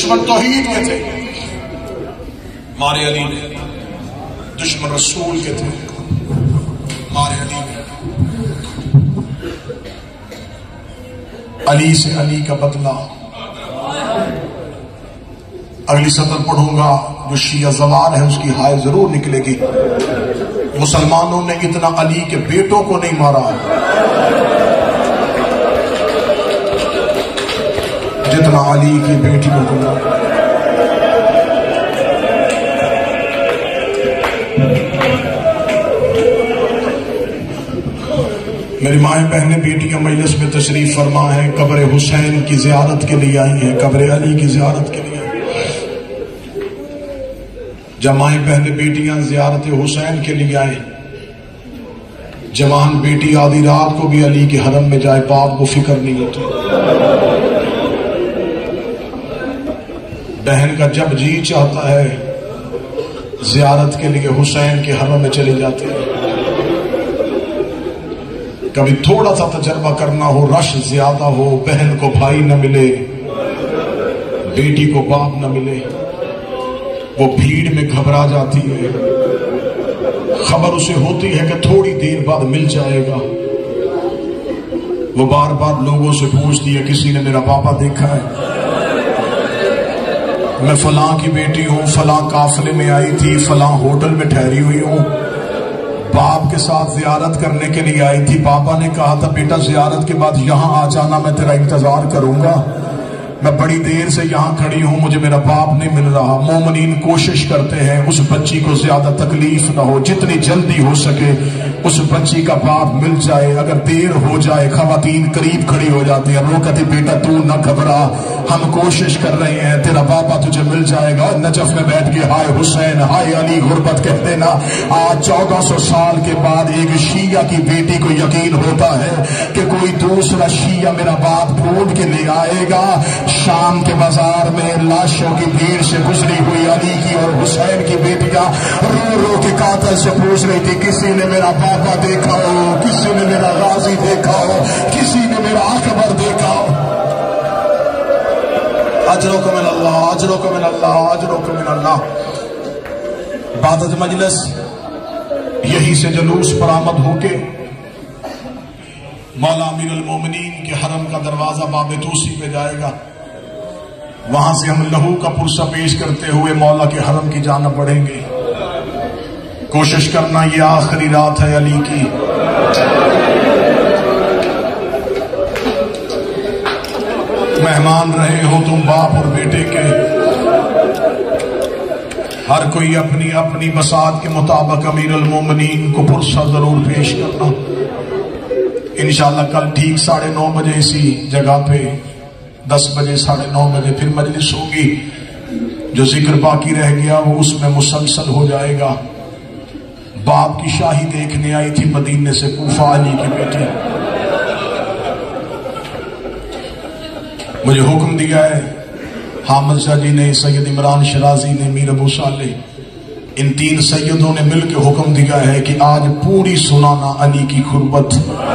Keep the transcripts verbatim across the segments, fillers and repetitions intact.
دشمن توحید کے تھے، مارے علی نے دشمن رسول کے تھے، مارے علی نے علی سے علی کا بدلہ۔ اگلی سطر پڑھوں گا، جو شیعہ زوار ہے اس کی ہائے ضرور نکلے گی۔ مسلمانوں نے اتنا علی کے بیٹوں کو نہیں مارا جتنا علی کی بیٹیوں کو مارا۔ میری مائیں بہنیں بیٹیاں مجلس میں تشریف فرما ہے، قبر حسین کی زیارت کے لیے آئی ہیں، قبر علی کی زیارت کے لیے۔ جب مائیں بہنیں بیٹیاں زیارت حسین کے لیے آئے، جوان بیٹی آدھی رات کو بھی علی کے حرم میں جائے، باپ کو فکر نہیں ہوتی۔ بہن کا جب جی چاہتا ہے زیارت کے لیے حسین کے حرم میں چلے جاتے ہیں۔ کبھی تھوڑا سا تجربہ کرنا ہو، رش زیادہ ہو، بہن کو بھائی نہ ملے، بیٹی کو باپ نہ ملے، وہ بھیڑ میں گھبرا جاتی ہے۔ خبر اسے ہوتی ہے کہ تھوڑی دیر بعد مل جائے گا، وہ بار بار لوگوں سے پوچھتی ہے کسی نے میرا پاپا دیکھا ہے؟ میں فلاں کی بیٹی ہوں، فلاں قافلے میں آئی تھی، فلاں ہوٹل میں ٹھہری ہوئی ہوں، باپ کے ساتھ زیارت کرنے کے لیے آئی تھی، پاپا نے کہا تھا بیٹا زیارت کے بعد یہاں آ جانا، میں تیرا انتظار کروں گا، میں بڑی دیر سے یہاں کھڑی ہوں، مجھے میرا باپ نہیں مل رہا۔ مومنین کوشش کرتے ہیں اس بچی کو زیادہ تکلیف نہ ہو، جتنی جلدی ہو سکے اس بچی کا باپ مل جائے۔ اگر دیر ہو جائے، خواتین قریب کھڑی ہو جاتی ہیں، رو کہتی بیٹا تو نہ گھبرا، ہم کوشش کر رہے ہیں، تیرا باپا تجھے مل جائے گا۔ نجف میں بیٹھ کے ہائے حسین ہائے علی غربت کہہ دینا۔ آج چودہ سو سال کے بعد ایک شیعہ کی بیٹی کو یقین ہوتا ہے کہ کوئی دوسرا شیعہ میرا باپ ڈھونڈ کے لے آئے گا۔ شام کے بازار میں لاشوں کی بھیڑ سے گزری ہوئی علی کی اور حسین کی بیٹیاں رو رو کے قاتل سے پوچھ رہی تھی کسی نے میرا پاپا دیکھا ہو، کسی نے میرا غازی دیکھا ہو، کسی نے میرا اکبر دیکھا ہو۔ اجرکم من اللہ، اجرکم من اللہ، اجرکم من اللہ۔ بعد از مجلس یہی سے جلوس پر آمد ہو کے مولا امیر المومنین کے حرم کا دروازہ باب توسی پہ جائے گا، وہاں سے ہم لہو کا پرسہ پیش کرتے ہوئے مولا کے حرم کی جانب بڑھیں گے۔ کوشش کرنا یہ آخری رات ہے علی کی، مہمان رہے ہو تم باپ اور بیٹے کے، ہر کوئی اپنی اپنی بساط کے مطابق امیر المومنین کو پرسہ ضرور پیش کرنا۔ انشاءاللہ کل ٹھیک ساڑھے نو بجے اسی جگہ پہ، دس بجے ساڑھے نو بجے پھر مجلس ہوگی۔ جو ذکر باقی رہ گیا وہ اس میں مسلسل ہو جائے گا۔ باپ کی شاہی دیکھنے آئی تھی مدینے سے کوفہ علی کی بیٹی، مجھے حکم دیا ہے حامد شاہ جی نے، سید عمران شرازی نے، میر ابو صالح، ان تین سیدوں نے مل کے حکم دیا ہے کہ آج پوری سنانا علی کی غربت۔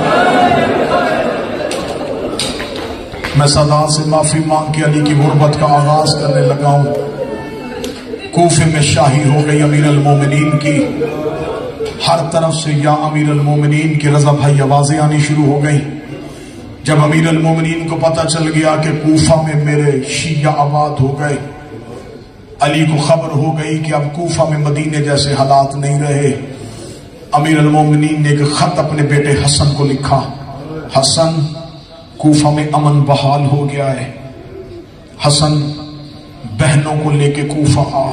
میں صدا سے معافی مانگ کے علی کی غربت کا آغاز کرنے لگا ہوں۔ کوفے میں شاہی ہو گئی امیر المومنین کی، ہر طرف سے یا امیر المومنین کی رضا بھائی آوازیں آنی شروع ہو گئی۔ جب امیر المومنین کو پتہ چل گیا کہ کوفہ میں میرے شیعہ آباد ہو گئے، علی کو خبر ہو گئی کہ اب کوفہ میں مدینے جیسے حالات نہیں رہے، امیر المومنین نے ایک خط اپنے بیٹے حسن کو لکھا، حسن کوفہ میں امن بحال ہو گیا ہے، حسن بہنوں کو لے کے کوفہ آ۔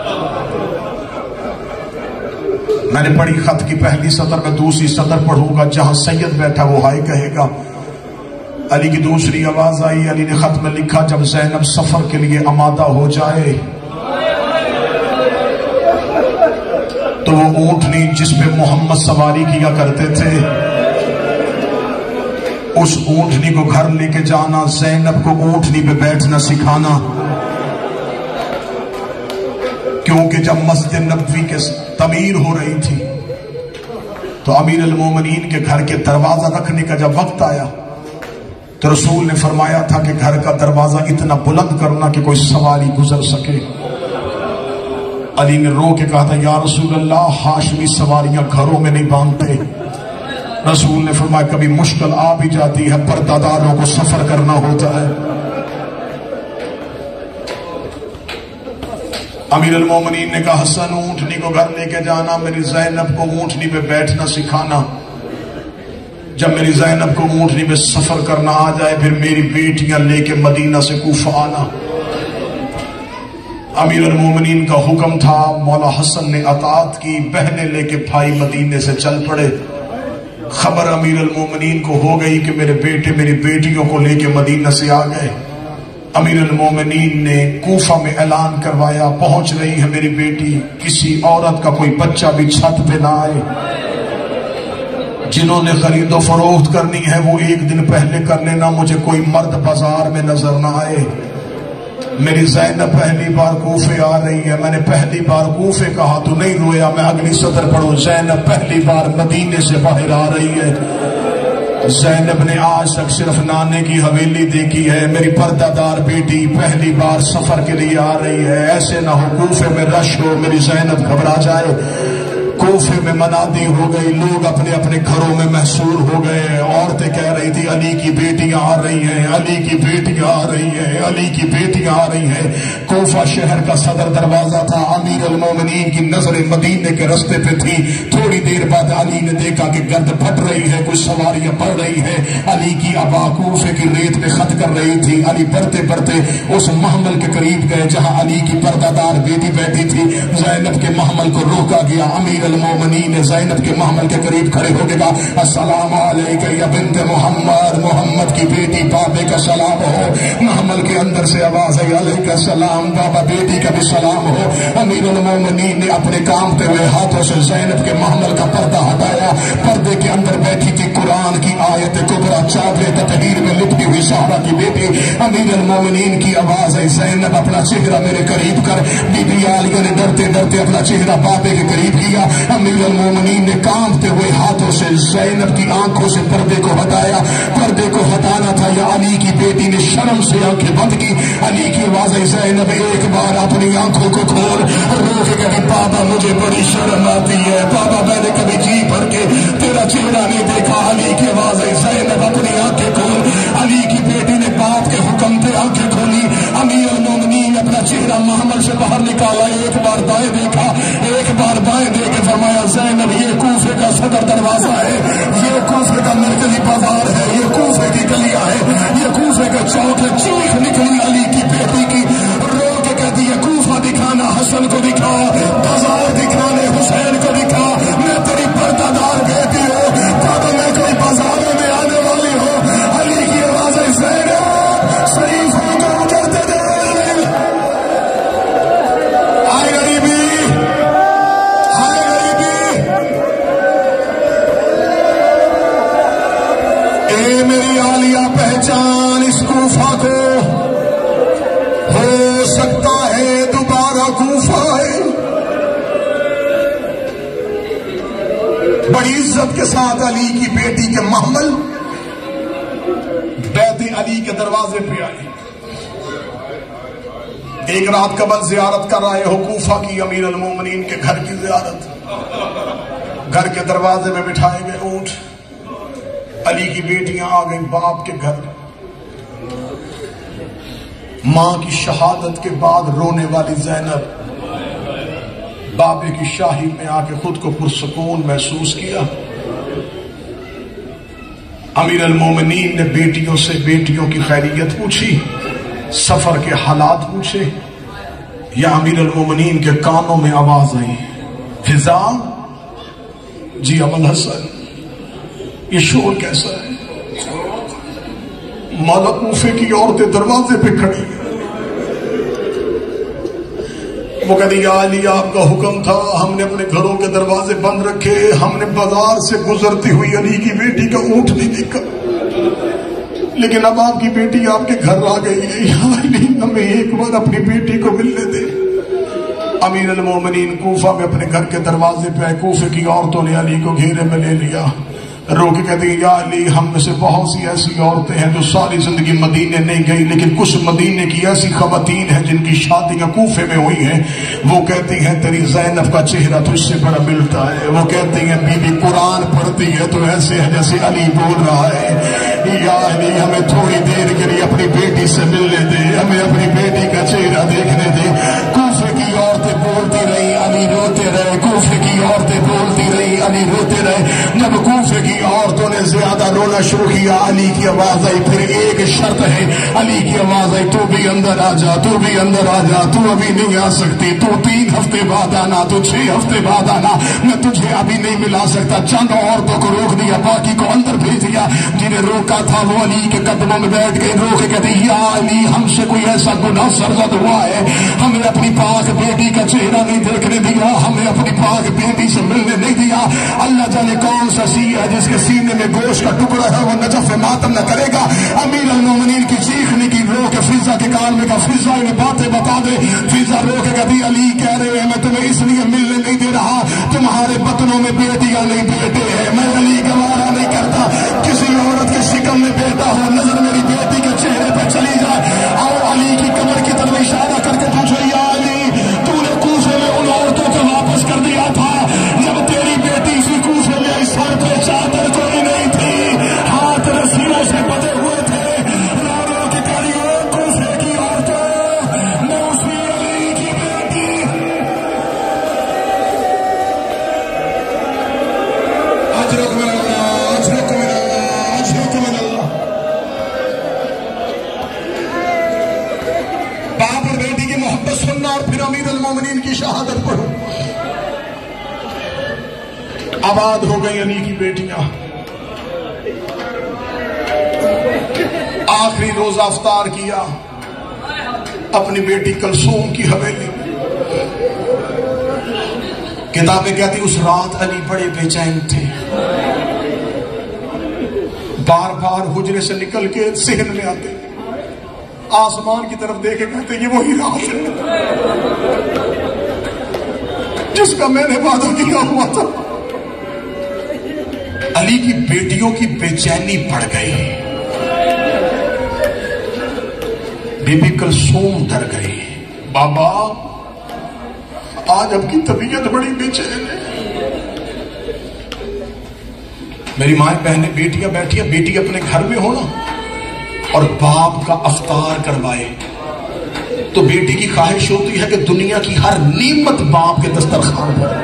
میں نے پڑھی خط کی پہلی سطر میں، دوسری سطر پڑھوں گا، جہاں سید بیٹھا وہ ہائے کہے گا۔ علی کی دوسری آواز آئی، علی نے خط میں لکھا جب زینب سفر کے لیے آمادہ ہو جائے تو وہ اونٹنی جس پہ محمد سواری کیا کرتے تھے اس اونٹنی کو گھر لے کے جانا، زینب کو اونٹنی پہ بیٹھنا سکھانا، کیونکہ جب مسجد نبوی کے تعمیر ہو رہی تھی تو امیر المومنین کے گھر کے دروازہ رکھنے کا جب وقت آیا تو رسول نے فرمایا تھا کہ گھر کا دروازہ اتنا بلند کرنا کہ کوئی سواری گزر سکے۔ علی نے رو کے کہا تھا یا رسول اللہ ہاشمی سواریاں گھروں میں نہیں باندھتے۔ رسول نے فرمایا کبھی مشکل آ بھی جاتی ہے، پردہ داروں کو سفر کرنا ہوتا ہے۔ امیر المومنین نے کہا حسن اونٹنی کو گھر لے کے جانا، میری زینب کو اونٹنی پہ بیٹھنا سکھانا، جب میری زینب کو اونٹنی پہ سفر کرنا آ جائے پھر میری بیٹیاں لے کے مدینہ سے کوفہ آنا۔ امیر المومنین کا حکم تھا، مولا حسن نے اطاعت کی، بہنیں لے کے بھائی مدینے سے چل پڑے۔ خبر امیر المومنین کو ہو گئی کہ میرے بیٹے میری بیٹیوں کو لے کے مدینہ سے آ گئے۔ امیر المومنین نے کوفہ میں اعلان کروایا پہنچ رہی ہے میری بیٹی، کسی عورت کا کوئی بچہ بھی چھت پہ نہ آئے۔ جنہوں نے خرید و فروخت کرنی ہے وہ ایک دن پہلے کر لینا، مجھے کوئی مرد بازار میں نظر نہ آئے۔ میری زینب پہلی بار کوفے آ رہی ہے، میں نے پہلی بار کوفے کہا تو نہیں رویا، میں اگلی سطر پڑھوں زینب پہلی بار مدینے سے باہر آ رہی ہے۔ زینب نے آج تک صرف نانے کی حویلی دیکھی ہے، میری پردہ دار بیٹی پہلی بار سفر کے لیے آ رہی ہے، ایسے نہ ہو کوفے میں رش ہو میری زینب گھبرا جائے۔ کوفے میں منادی ہو گئی، لوگ اپنے اپنے گھروں میں محصور ہو گئے، عورتیں کہہ رہی تھی علی کی بیٹیاں آ رہی ہیں، علی کی بیٹیاں آ رہی ہیں، علی کی بیٹیاں آ رہی ہیں۔ کوفہ شہر کا صدر دروازہ تھا، امیر المومنین کی نظر مدینے کے رستے پہ تھی۔ تھوڑی دیر بعد علی نے دیکھا کہ گرد پھٹ رہی ہے، کچھ سواریاں بڑھ رہی ہے، علی کی ابا کوفے کی ریت پہ خط کر رہی تھی۔ علی بڑھتے بڑھتے اس محمل کے قریب گئے جہاں علی کی پردہ دار بیٹی بیٹھی تھی۔ زینب کے محمل کو روکا گیا، امیر المومنین نے زینب کے محمل کے قریب کھڑے ہو کے کہا السلام علیکہ یا بنت محمد، محمد کی بیٹی بابے کا سلام ہو۔ محمل کے اندر سے آواز ہے علیکہ السلام، بابا بیٹی کا بھی سلام ہو۔ امیر المومنین نے اپنے کامتے ہوئے ہاتھوں سے زینب کے محمل کا پردہ ہٹایا، پردے کے اندر بیٹھی تھی قرآن کی آیت کبریٰ چادر تطہیر میں لپٹی ہوئی زہرا کی بیٹی۔ امیر المومنین کی آواز ہے زینب اپنا چہرہ میرے قریب کر۔ بی بی عالیہ نے ڈرتے ڈرتے اپنا چہرہ بابے کے قریب کیا۔ امیر المومنین نے کانپتے ہوئے ہاتھوں سے زینب کی آنکھوں سے پردے کو ہٹایا، پردے کو ہٹانا تھا یا علی کی بیٹی نے شرم سے آنکھیں بند کی۔ علی کی آواز ہے زینب ایک بار اپنی آنکھوں کو کھول، رو کے کہی بابا مجھے بڑی شرم آتی ہے، بابا میں نے کبھی جی بھر کے تیرا چہرہ نہیں دیکھا۔ علی کی آواز ہے زینب اپنی آنکھیں کھول۔ علی کی بیٹی نے باپ کے حکم پہ آنکھیں کھولی۔ امیر المومنین نے اپنا چہرہ محمل سے باہر نکالا، ایک بار دائیں دیکھا، ایک بار بائیں دیکھ فرمایا زینب یہ کوفے کا صدر دروازہ ہے، یہ کوفے کا مرکزی بازار ہے، یہ کوفے کی گلیاں ہے، یہ کوفے کا چوک ہے۔ چیخ نکلی علی کی بیٹی کی، رو کے کہتی ہے کوفہ دکھانا حسن کو دکھا، بازار دکھانے حسین کو دکھا، میں تیری پردہ دار بیٹی ہوں، بابا میں کوئی بازاروں میں آنے والی ہوں۔ علی کی آواز ہے زینب شریف ہو کر اجڑتے جائے، آئے غریبی میری عالیہ پہچان اس کوفہ کو، ہو سکتا ہے دوبارہ کوفہ ہے۔ بڑی عزت کے ساتھ علی کی بیٹی کے محمل بیت علی کے دروازے پہ آئی۔ ایک رات قبل زیارت کر رہے ہو کوفہ کی، امیر المومنین کے گھر کی زیارت، گھر کے دروازے میں بٹھائے گئے اونٹ، علی کی بیٹیاں آ گئی باپ کے گھر۔ ماں کی شہادت کے بعد رونے والی زینب بابے کی شاہی میں آ کے خود کو پرسکون محسوس کیا۔ امیر المومنین نے بیٹیوں سے بیٹیوں کی خیریت پوچھی، سفر کے حالات پوچھے، یا امیر المومنین کے کانوں میں آواز آئی فضا جی ابو الحسن یہ شور کیسا ہے؟ مولا کوفے کی عورتیں دروازے پہ کھڑی ہیں۔ وہ کہتی یا علی آپ کا حکم تھا، ہم نے اپنے گھروں کے دروازے بند رکھے، ہم نے بازار سے گزرتی ہوئی علی کی بیٹی کا اونٹ نہیں دیکھا، لیکن اب آپ کی بیٹی آپ کے گھر آ گئی ہے، یا علی ہمیں ایک بار اپنی بیٹی کو ملنے دے۔ امیر المومنین کوفہ میں اپنے گھر کے دروازے پہ آئے، کوفے کی عورتوں نے علی کو گھیرے میں لے لیا، رو کے کہتے ہیں یا علی ہم میں سے بہت سی ایسی عورتیں ہیں جو ساری زندگی مدینے نہیں گئی، لیکن کچھ مدینے کی ایسی خواتین ہیں جن کی شادیاں کوفے میں ہوئی ہیں، وہ کہتی ہیں تیری زینب کا چہرہ تجھ سے بڑا ملتا ہے، وہ کہتی ہیں بی بی قرآن پڑھتی ہے تو ایسے ہے جیسے علی بول رہا ہے، یا علی ہمیں تھوڑی دیر کے لیے اپنی بیٹی سے ملنے دے، ہمیں اپنی بیٹی کا چہرہ دیکھنے دے۔ کوفے کی عورتیں بولتی رہی، علی روتے رہے، کوفے کی عورتیں بولتی رہی، علی روتے رہے۔ جب کوفے کی عورتوں نے زیادہ رونا شروع کیا، علی کی آواز آئی، پھر ایک شرط ہے، علی کی آواز آئی، تو بھی اندر آ جا، تو بھی اندر آ جا، تو ابھی نہیں آ سکتی، تو تین ہفتے بعد آنا، تو چھ ہفتے بعد آنا، میں تجھے ابھی نہیں ملا سکتا۔ چند عورتوں کو روک دیا، باقی کو اندر بھیج دیا۔ جنہیں روکا تھا وہ علی کے قدموں میں بیٹھ گئے، رو کے کہتے یا علی ہم سے کوئی ایسا گناہ سرزد ہوا ہے، ہمیں اپنی پاک بیٹی کا چہرہ نہیں دیکھنے دیا، ہمیں اپنی پاک بیٹی سے ملنے نہیں دیا۔ اللہ جانے کون سا سی ہے جس کے سینے میں گوشت کا ٹکڑا ہے وہ نجف ماتم نہ کرے گا۔ امیر المومنین کی چیخنے کی رو کے فضا کے کان میں کا فضا انہیں باتیں بتا دے۔ فضا رو کے کہتی علی کہہ رہے ہیں میں تمہیں اس لیے ملنے نہیں دے رہا، تمہارے بطنوں میں بیٹیاں نہیں بیٹے ہیں، میں علی گوارا نہیں کرتا کسی عورت کے شکم میں بیٹا ہو، نظر میری بیٹی کے چہرے پہ چلی جائے۔ اور علی کی کمر کی طرف اشارہ کر کے پوچھے یا علی تو نے کوفے میں ان عورتوں کو واپس کر دیا تھا جب تیری بیٹی اسی کوفے میں اس سر پہ چادر کوئی نہیں تھی، ہاتھ رسیوں سے بندھے ہوئے تھے، رو رو کے کہہ رہی ہو کوفے کی عورتوں میں اسی علی کی بیٹی۔ اجرک من اللہ، اجرک من اللہ، اجرک من اللہ۔ باپ اور بیٹی کی محبت سننا اور پھر امیر المومنین کی شہادت پڑھو۔ آباد ہو گئی علی کی بیٹیاں۔ آخری روزہ افطار کیا اپنی بیٹی کلثوم کی حویلی میں۔ کتابیں کہتی اس رات علی بڑے بے چین تھے، بار بار حجرے سے نکل کے ذہن میں آتے، آسمان کی طرف دیکھے کہتے یہ وہی رات ہے جس کا میں نے وعدہ کیا ہوا تھا۔ علی کی بیٹیوں کی بے چینی بڑھ گئی، بی بی کلثوم ڈر گئی، بابا آج اب کی طبیعت بڑی بے چین ہے۔ میری مائیں بہنیں بیٹیاں بیٹھی ہیں، بیٹی اپنے گھر میں ہونا اور باپ کا افطار کروائے تو بیٹی کی خواہش ہوتی ہے کہ دنیا کی ہر نعمت باپ کے دسترخوان پر۔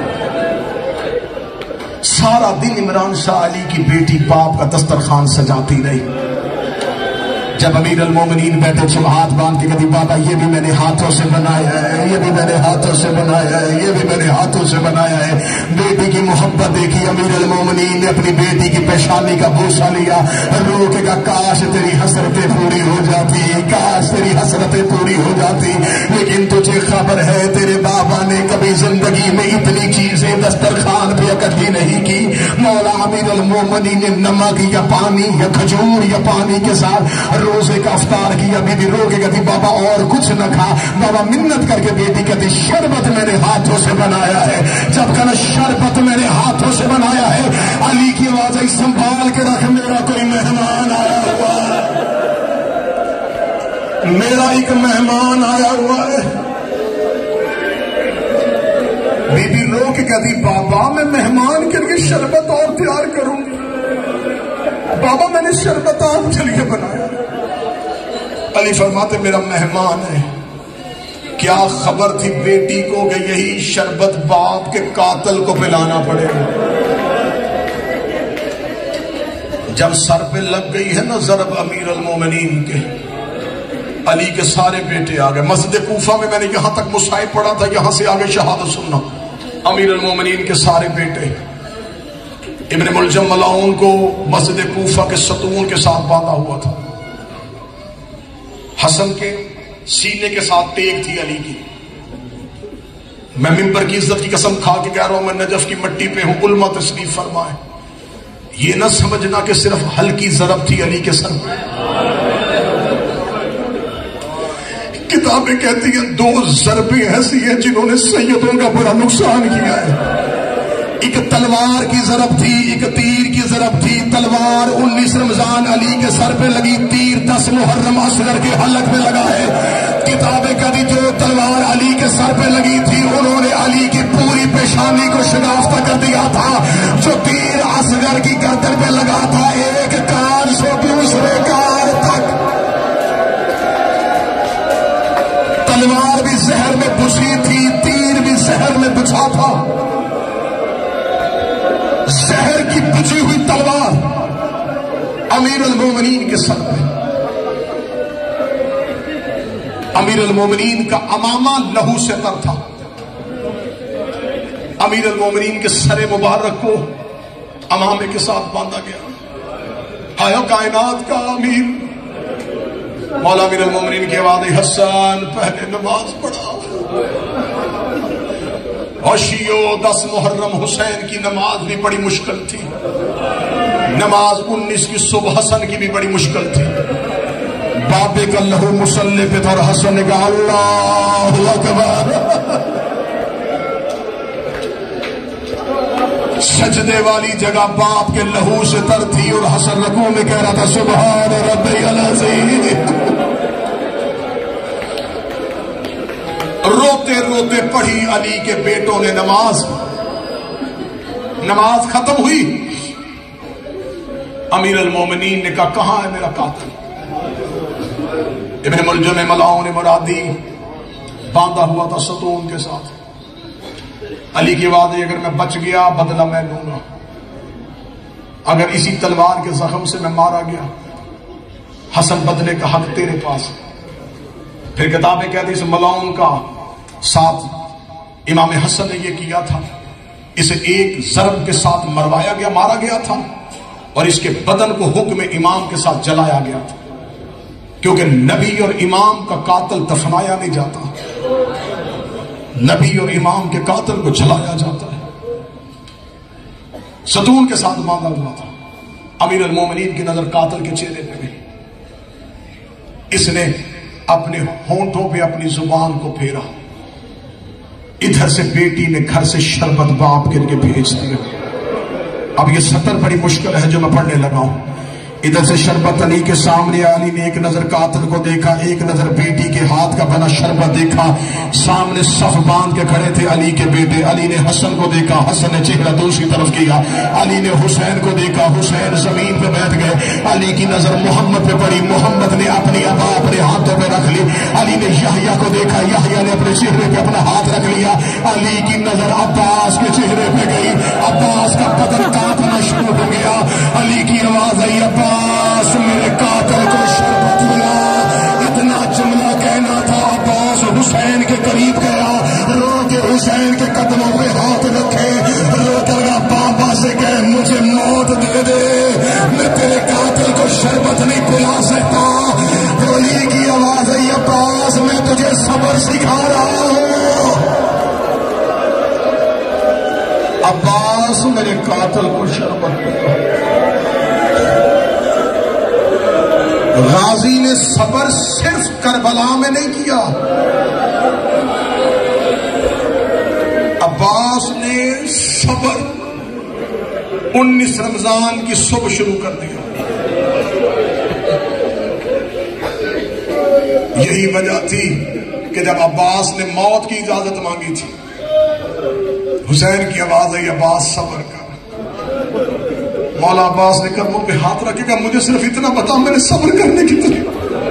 سارا دن عمران شاہ علی کی بیٹی باپ کا دسترخوان سجاتی رہی۔ جب امیر المومنین بیٹھے چھو ہاتھ باندھ کے کہتی بابا یہ بھی میں نے ہاتھوں سے بنایا ہے، یہ بھی میں نے ہاتھوں سے بنایا ہے، یہ بھی میں نے ہاتھوں سے بنایا ہے۔ بیٹی کی محبت دیکھی امیر المومنین نے اپنی بیٹی کی پیشانی کا بوسہ لیا، رو کے کہا کاش تیری حسرتیں پوری ہو جاتی، کاش تیری حسرتیں پوری ہو جاتی، لیکن تجھے خبر ہے تیرے بابا نے کبھی زندگی میں اتنی چیزیں دسترخوان پہ اکٹھی نہیں کی۔ مولا امیر المومنین نے نمک یا پانی یا کھجور یا پانی کے ساتھ روزے کا افطار کیا۔ بی بی رو کے کہتی بابا اور کچھ نہ کھا، بابا منت کر کے بیٹی کہتی شربت میرے ہاتھوں سے بنایا ہے، جب کہنا شربت میرے ہاتھوں سے بنایا ہے۔ علی کی آواز آئی سنبھال کے رکھ میرا کوئی مہمان آیا ہوا ہے، میرا ایک مہمان آیا ہوا ہے۔ بی بی رو کے کہتی بابا میں مہمان کے لیے شربت اور تیار کروں گی، بابا میں نے شربت آپ کے لیے بنایا۔ علی فرماتے میرا مہمان ہے، کیا خبر تھی بیٹی کو کہ یہی شربت باپ کے قاتل کو پلانا پڑے گا۔ جب سر پہ لگ گئی ہے نا ضرب امیر المومنین کے، علی کے سارے بیٹے آ گئے۔ مسجد کوفہ میں میں نے یہاں تک مصائب پڑھا تھا، یہاں سے آگے شہادت سننا۔ امیر المومنین کے سارے بیٹے، ابن ملجم ملعون کو مسجد کوفہ کے ستون کے ساتھ باندھا ہوا تھا، حسن کے سینے کے ساتھ ٹیک تھی علی کی۔ میں منبر کی عزت کی قسم کھا کے کہہ رہا ہوں، میں نجف کی مٹی پہ ہوں، علماء تشریف فرمائے، یہ نہ سمجھنا کہ صرف ہلکی ضرب تھی علی کے سر پہ۔ کتابیں کہتی ہیں دو ضربیں ایسی ہیں جنہوں نے سیدوں کا بڑا نقصان کیا ہے۔ ایک تلوار کی ضرب تھی، ایک تیر کی ضرب تھی. تلوار انیس رمضان علی کے سر پہ لگی، تیر دس محرم اصغر کے حلق میں لگا ہے. کتابیں کہتی جو تلوار علی کے سر پہ لگی تھی انہوں نے علی کی پوری پیشانی کو شکافتہ کر دیا تھا. جو تیر اصغر کی گردن پہ لگا تھا ایک کان سے دوسرے کان تک. تلوار بھی زہر میں بچھی تھی، تیر بھی زہر میں بچھا تھا. زہر کی بچھی ہوئی تلوار امیر المومنین کے سر پہ. امیر المومنین کا امامہ لہو سے تر تھا. امیر المومنین کے سر مبارک کو امامے کے ساتھ باندھا گیا. آیا کائنات کا امیر مولا امیر المومنین کی آواز حسن پہلے نماز پڑھا. اور شیعو دس محرم حسین کی نماز بھی بڑی مشکل تھی. نماز انیس کی صبح حسن کی بھی بڑی مشکل تھی. بابے کا لہو مسلح پہ تھا اور حسن نے کہا اللہ اکبر. سجدے والی جگہ باپ کے لہو سے تر تھی اور حسن رکوع میں کہہ رہا تھا سبحان ربی العظیم. روتے روتے پڑھی علی کے بیٹوں نے نماز. نماز ختم ہوئی. امیر المومنین نے کہا کہاں ہے میرا قاتل؟ ابن ملجم ملاؤں نے مرادی باندھا ہوا تھا ستون کے ساتھ. علی کی آواز ہے اگر میں بچ گیا بدلہ میں لوں گا، اگر اسی تلوار کے زخم سے میں مارا گیا حسن بدلے کا حق تیرے پاس. پھر کتابیں کہتی اس ملاؤں کا ساتھ امام حسن نے یہ کیا تھا، اسے ایک ضرب کے ساتھ مروایا گیا، مارا گیا تھا، اور اس کے بدن کو حکم امام کے ساتھ جلایا گیا تھا، کیونکہ نبی اور امام کا قاتل دفنایا نہیں جاتا، نبی اور امام کے قاتل کو جلایا جاتا ہے. ستون کے ساتھ باندھا ہوا تھا. امیر المومنین کی نظر قاتل کے چہرے پہ گئی. اس نے اپنے ہونٹوں پہ اپنی زبان کو پھیرا. ادھر سے بیٹی نے گھر سے شربت باپ کے لیے بھیج دیا. اب یہ سطر بڑی مشکل ہے جو میں پڑھنے لگا ہوں. ادھر سے شربت علی کے سامنے. علی نے ایک نظر قاتل کو دیکھا، ایک نظر بیٹی کے ہاتھ کا بنا شربت دیکھا. سامنے صف باندھ کے کھڑے تھے علی کے بیٹے. علی نے حسن کو دیکھا، حسن نے چہرہ دوسری طرف کیا. علی نے حسین کو دیکھا، حسین زمین پہ بیٹھ گئے. علی کی نظر محمد پہ پڑی، محمد نے اپنی ابا اپنے ہاتھوں پہ رکھ لی. علی نے یحییٰ کو دیکھا، یحییٰ نے اپنے چہرے پہ اپنا ہاتھ رکھ لیا. علی کی نظر عباس کے چہرے پہ گئی، عباس کا بدن کانپنا شروع ہو گیا. علی کی آواز آئی عباس میرے قاتل کو شربت ملا. اتنا جملہ کہنا تھا. عباس حسین کے قریب گیا، رو کے حسین کے قدموں پہ ہاتھ رکھے، رو کر بابا سے کہے مجھے موت دے دے، میں تیرے قاتل کو شربت نہیں پلا سکتا. علی کی آواز آئی عباس میں تجھے صبر سکھا رہا ہوں. عباس میرے قاتل کو شربت پلا. غازی نے صبر صرف کربلا میں نہیں کیا، عباس نے صبر انیس رمضان کی صبح شروع کر دیا. یہی وجہ تھی کہ جب عباس نے موت کی اجازت مانگی تھی حسین کی آواز آئی عباس صبر کر. مولا عباس نے قدموں پہ ہاتھ رکھے گا مجھے صرف اتنا بتا میں نے صبر کرنے کی طریقہ.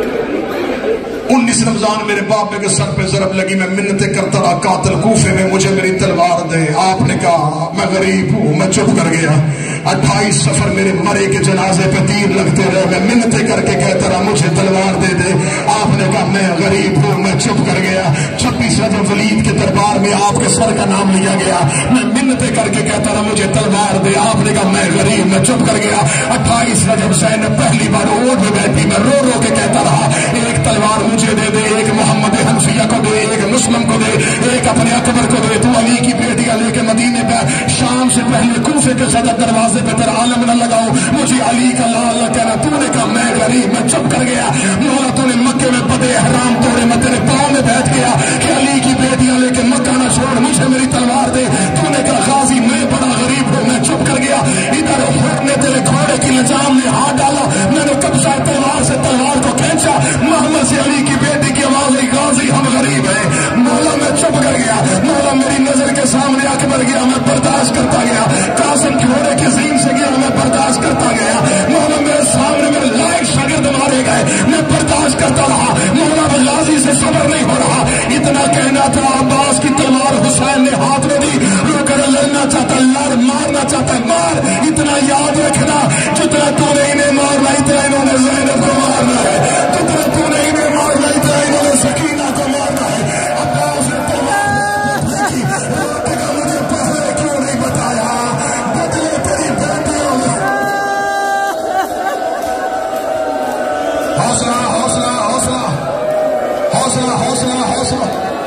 انیس رمضان میرے باپ کے سر پہ ضرب لگی، میں منتیں کرتا رہا قاتل کوفے میں مجھے میری تلوار دے. آپ نے کہا میں غریب ہوں، میں چپ کر گیا. اٹھائیس سفر میرے مرے کے جنازے پہ تیر لگتے رہے، میں منتیں کر کے کہتا رہا مجھے تلوار دے دے. آپ نے کہا میں غریب ہوں، میں چپ کر گیا. چھبیس رجب ولید کے دربار میں آپ کے سر کا نام لیا گیا، میں منتیں کر کے کہتا رہا مجھے تلوار دے. آپ نے کہا میں غریب، میں چپ کر گیا. اٹھائیس رجب زینب پہلی بار اونٹ میں بیٹھی، میں رو رو کے کہتا رہا ایک تلوار مجھے دے دے، ایک محمد حنفیہ کو دے، ایک مسلم کو دے، ایک اپنے اکبر کو دے. تو علی کی بیٹی علی کے مدینے پہ شام سے پہلے کوفے کے صدر دروازے پہ تیرا عالم نہ لگاؤ، مجھے علی کا لال نہ کہنا. تو نے کہا میں غریب، میں چپ کر گیا. مولا تو نے مکے میں بدے احرام توڑے، میں تیرے پاؤں میں بیٹھ گیا کہ علی کی بیٹی علی کے مکہ نہ چھوڑ، مجھے میری تلوار دے. تو نے کہا غازی میں بڑا غریب مولا میری نظر کے سامنے اکبر گیا میں برداشت کرتا گیا، قاسم گھوڑے کے زین سے گیا میں برداشت کرتا گیا، مولا میرے سامنے میرے لائق شاگرد مارے گئے میں برداشت کرتا رہا، مولا غازی سے صبر نہیں ہو رہا، اتنا کہنا تھا عباس کی تلوار حسین نے ہاتھ میں دی، رو کر لڑنا چاہتا لڑ، مارنا چاہتا مار، اتنا یاد رکھنا جتنا تو نے انہیں مارنا اتنا انہوں نے زینب کو مارنا ہے، جتنا تو نے انہیں مارنا اتنا انہوں نے سکینہ کو مارنا ہے۔ عباس نے تلوار مجھے پہلے کیوں نہیں بتایا، بدلے تیری بیٹیوں میں۔ حوصلہ حوصلہ حوصلہ حوصلہ حوصلہ حوصلہ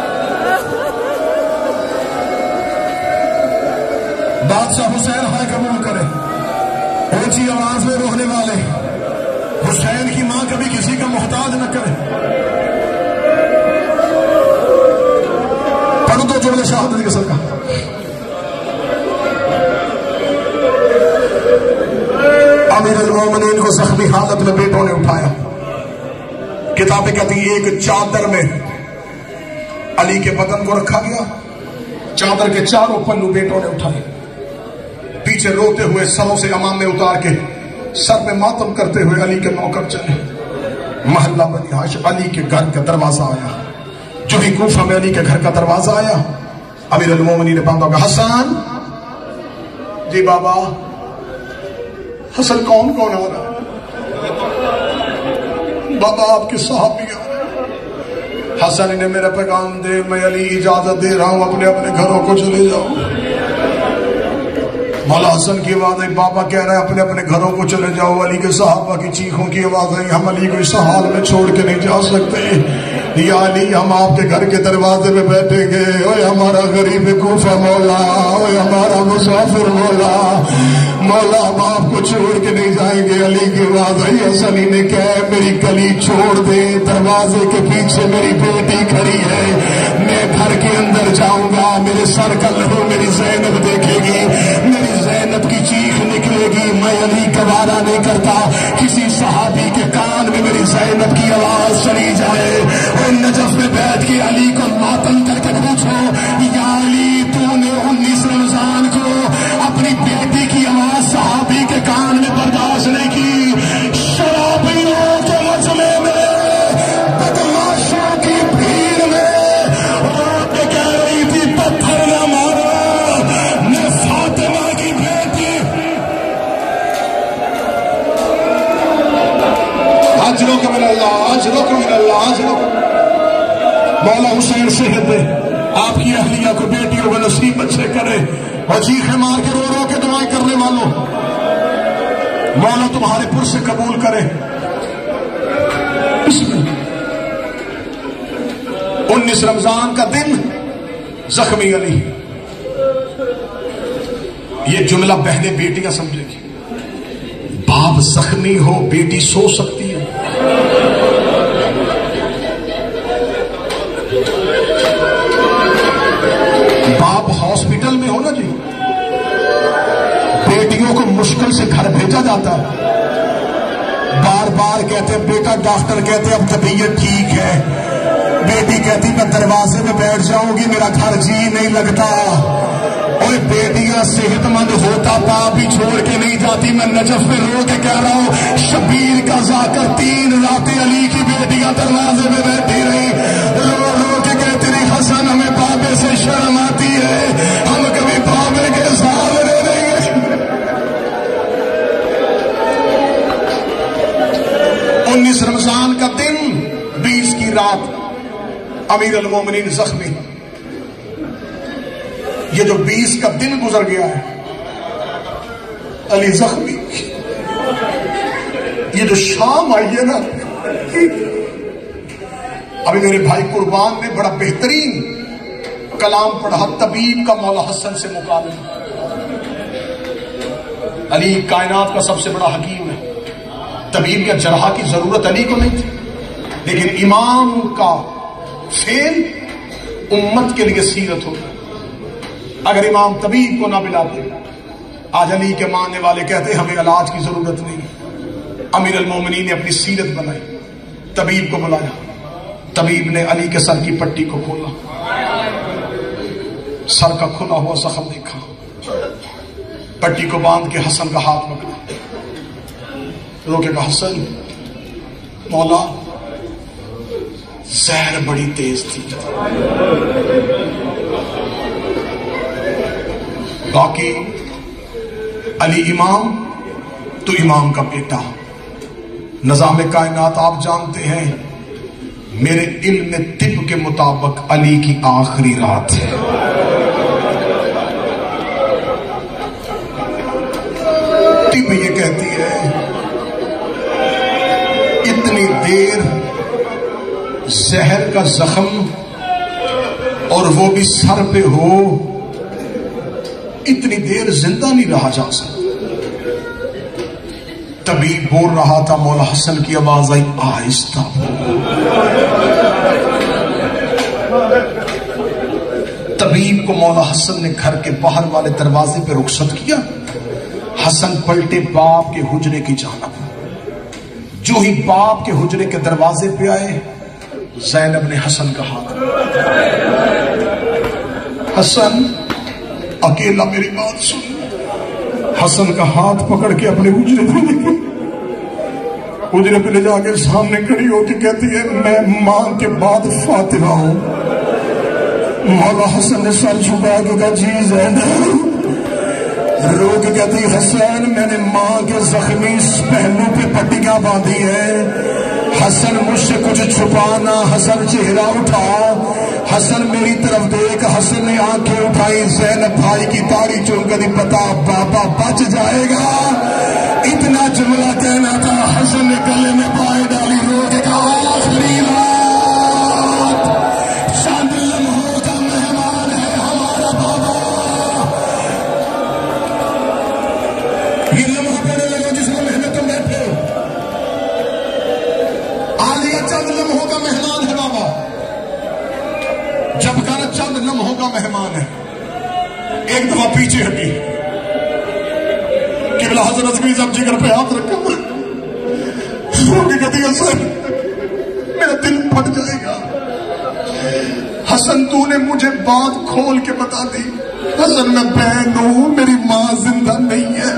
بادشاہ حسین ہائے قبول کرے، اونچی آواز میں رونے والے، حسین کی ماں کبھی کسی کا محتاج نہ کرے۔ پڑھو تو جملے شہادت کے صدقہ۔ امیر المومنین کو زخمی حالت میں بیٹوں نے اٹھایا، کتابیں کہتی ہیں ایک چادر میں علی کے بدن کو رکھا گیا، چادر کے چاروں پلو بیٹوں نے اٹھائے، پیچھے روتے ہوئے سروں سے امامے اتار کے سر میں ماتم کرتے ہوئے علی کے نوکر چلے۔ محلہ بنی ہاشم علی کے گھر کا دروازہ آیا، جو ہی کوفہ میں علی کے گھر کا دروازہ آیا، امیر المومنین نے باندھا کہ حسن، جی بابا، حسن کون کون آ رہا ہے؟ بابا آپ کے صحابی آ رہے ہیں۔ حسن نے میرا پیغام دے، میں علی اجازت دے رہا ہوں اپنے اپنے گھروں کو چلے جاؤ۔ مولا حسن کی آواز آئی، بابا کہہ رہے ہیں اپنے اپنے گھروں کو چلے جاؤ۔ علی کے صحابہ کی چیخوں کی آواز آئی، ہم علی کو اس حال میں چھوڑ کے نہیں جا سکتے، یا علی ہم آپ کے گھر کے دروازے میں بیٹھیں گے، اوے ہمارا غریب کوفہ مولا، اوے ہمارا مسافر مولا، مولا ہم آپ کو چھوڑ کے نہیں جائیں گے۔ علی کی آواز آئی، حسن نے کہا میری گلی چھوڑ دے، دروازے کے پیچھے میری بیٹی کھڑی ہے، میں گھر کے اندر جاؤں گا، میرے سر کا لہو میری زینب دیکھے گی، میری زینب کی چیخ نکلے گی، میں علی گوارا نہیں کرتا کسی صحابی کے کان میں میری زینب کی آواز چلی جائے۔ اور نجف میں بیٹھ کے علی کو ماتم کر کے پوچھو، یا علی تو نے انیس رمضان کو اپنی بیٹی کی آواز صحابی کے کان میں برداشت نہیں کی، شرابیوں کے مجمع میں، بدماشوں کی بھیڑ میں رات میں کہہ رہی تھی پتھر نہ مارو، میں فاطمہ کی بیٹی۔ اجروں کو من اللہ، اجروں کو من اللہ، اجروں کو مولا حسین صحت دے، آپ کی اہلیہ کو بیٹیوں کو نصیب اچھے کرے، اور چیخیں مار کے رو رو کے دعائیں کرنے والوں مولا تمہارے پر سے قبول کرے۔ بسم اللہ۔ انیس رمضان کا دن، زخمی علی، یہ جملہ بہنیں بیٹیاں سمجھے گی، باپ زخمی ہو بیٹی سو سکتی ہے، باپ ہاسپٹل میں ہو نا جی، بیٹیوں کو مشکل سے گھر بھیجا جاتا ہے، بار بار کہتے ہیں بیٹا ڈاکٹر کہتے ہیں اب طبیعت ٹھیک ہے، بیٹی کہتی میں دروازے میں بیٹھ جاؤں گی میرا گھر جی نہیں لگتا، اور بیٹیاں صحت مند ہوتا باپ بھی چھوڑ کے نہیں جاتی۔ میں نجف میں رو کے کہہ رہا ہوں، شبیر کا ذاکر تین راتیں علی کی بیٹیاں دروازے میں بیٹھی رہی، رو رو کے کہتی رہی حسن ہمیں بابے سے شرم آتی ہے، ہم کبھی بابے کے سامنے نہیں گئے۔ انیس رمضان کا دن، بیس کی رات، امیر المومنین زخمی، یہ جو بیس کا دن گزر گیا ہے علی زخمی، یہ جو شام آئی ہے نا، ابھی میرے بھائی قربان نے بڑا بہترین کلام پڑھا، طبیب کا مولا حسن سے مقابلہ۔ علی کائنات کا سب سے بڑا حکیم ہے، طبیب یا جرحہ کی ضرورت علی کو نہیں تھی، لیکن امام کا فعل امت کے لیے سیرت ہوتا ہے۔ اگر امام طبیب کو نہ ملاتے، آج علی کے ماننے والے کہتے ہیں ہمیں علاج کی ضرورت نہیں، امیر المومنین نے اپنی سیرت بنائی، طبیب کو بلایا، طبیب نے علی کے سر کی پٹی کو کھولا، سر کا کھلا ہوا زخم دیکھا، پٹی کو باندھ کے حسن کا ہاتھ پکڑا، رو کے کہا حسن مولا زہر بڑی تیز تھی، باقی علی امام تو امام کا بیٹا، نظام کائنات آپ جانتے ہیں میرے علم طب کے مطابق علی کی آخری رات ہے۔ طب یہ کہتی ہے اتنی دیر زہر کا زخم اور وہ بھی سر پہ ہو، اتنی دیر زندہ نہیں رہا جا سکتا۔ طبیب بول رہا تھا، مولا حسن کی آواز آئی آہستہ طبیب کو مولا حسن نے گھر کے باہر والے دروازے پہ رخصت کیا۔ حسن پلٹے باپ کے حجرے کی جانب، جو ہی باپ کے حجرے کے دروازے پہ آئے زینب نے حسن کا ہاتھ، حسن اکیلا میری بات سن۔ حسن کا ہاتھ پکڑ کے اپنے حجرے پہ لے گئی، حجرے پہ لے جا کے سامنے کھڑی ہو کے کہتی ہے میں ماں کے بعد فاطمہ ہوں۔ مولا حسن نے سر جھکا کے کہا جی زینب، رو کے کہتی حسن میں نے ماں کے زخمی پہلو پہ پٹیاں باندھی ہیں۔ حسن مجھ سے کچھ چھپانا۔ حسن چہرہ اٹھا، حسن میری طرف دیکھ۔ حسن نے آنکھیں اٹھائی، زینب بھائی کی داڑھی چون کر پتا بابا بچ جائے گا، اتنا جملہ کہنا تھا۔ حسن نے گلے میں پائے ڈالی، رو کے کہا آخری رات، چند لمحوں کا مہمان ہے ہمارا بابا۔ یہ لمحہ پڑھنے لگا جس میں محنت تم بیٹھے، عالیہ چند لمحوں کا مہمان ہے بابا۔ جب کہا چند لمحوں کا مہمان ہے، ایک دفعہ پیچھے ہٹی، قبلہ حضرت کی سب جگر پہ ہاتھ رکھا، رو کے کہتی حسن میرا دل پھٹ جائے گا۔ حسن تو نے مجھے بات کھول کے بتا دی، حسن میں بہن ہوں، میری ماں زندہ نہیں ہے۔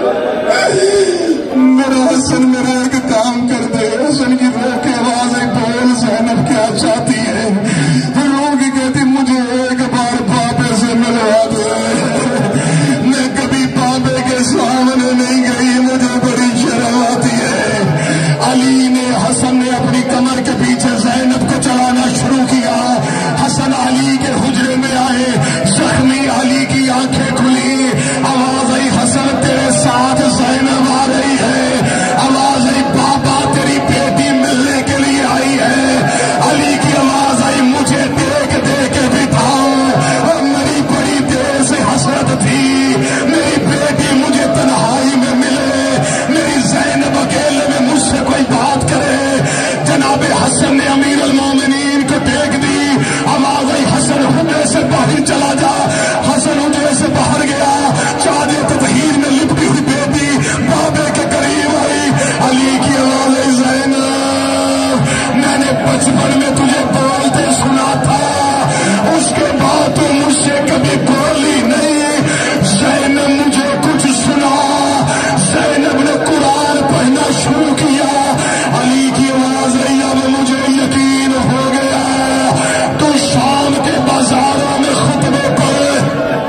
میرا حسن میرا ایک کام کر دے۔ حسن کی رو کے آواز ہے، بول زینب کیا چاہتی ہے؟ رو کے کہتی مجھے ایک بار بابے سے ملوا دے، میں کبھی بابے کے سامنے نہیں گئی، مجھے بڑی شرم آتی ہے۔ علی نے حسن نے اپنی کمر کے پیچھے زینب کو چلانا شروع کیا۔ حسن علی کے حجرے میں آئے، زخمی علی کی آنکھیں کھلی، آواز آئی حسن تیرے ساتھ زینب آ رہی ہے، آواز آئی بابا تیری بیٹی ملنے کے لیے آئی ہے۔ علی کی آواز آئی مجھے دیکھ دیکھ کے بٹھاؤ، اور میری بڑی دیر سے حسرت تھی میری بیٹی مجھے تنہائی میں ملے، میری زینب اکیلے میں مجھ سے کوئی بات کرے۔ جناب حسن نے امیر المومنین کو ٹیک دی، آواز آئی حسن حجرے سے باہر چلا جا۔ حسن حجرے سے باہر گیا، چادر تطہیر میں لپٹی ہوئی بیٹی بابے کے قریب آئی۔ علی کی آواز آئی زینب میں نے بچپن میں تجھے بولتے سنا تھا، اس کے بعد تو مجھ سے کبھی بولی نہیں، زینب مجھے کچھ سنا۔ زینب نے قرآن پڑھنا شروع کیا۔ علی کی آواز آئی اب مجھے یقین ہو گیا، تو شام کے بازاروں میں خطبے پڑھے۔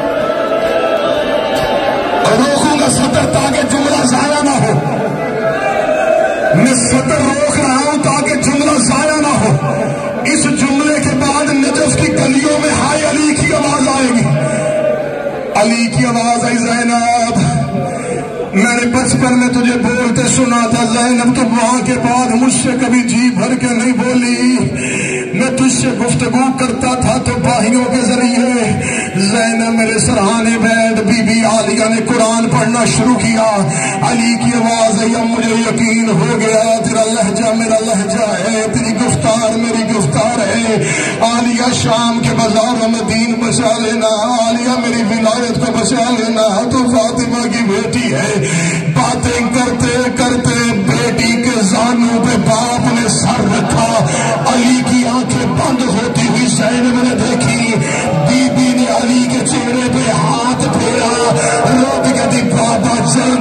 روکوں گا سطر تاکہ جملہ ضائع نہ ہو، میں سطر روک رہا ہوں تاکہ جملہ ضائع نہ ہو۔ اس جملے کے بعد نجف کی گلیوں میں ہائے علی کی آواز آئے گی۔ علی کی آواز آئی زینب میں نے بچپن میں تجھے بولتے سنا تھا، زینب تو وہاں کے بعد مجھ سے کبھی جی بھر کے نہیں بولی، میں تجھ سے گفتگو کرتا تھا تو باہیوں کے ذریعے۔ زینب میرے سرہانے بیٹھ، بی بی عالیہ نے قرآن پڑھنا شروع کیا۔ علی کی آواز آئی اب مجھے یقین ہو گیا، تیرا لہجہ میرا لہجہ ہے، تیری گفتار میری گفتار ہے۔ عالیہ شام کے بازاروں میں دین بچا لینا، عالیہ میری ولایت کو بچا لینا، تو فاطمہ کی بیٹی ہے۔ باتیں کرتے کرتے بیٹی کے زانوں پہ باپ نے سر رکھا۔ علی کی آنکھیں بند ہوتی ہوئی زینب نے دیکھی، بی بی نے علی کے زین